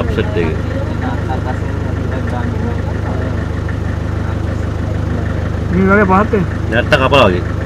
Upset deh. Ini kali apa hati? Nyata apa lagi?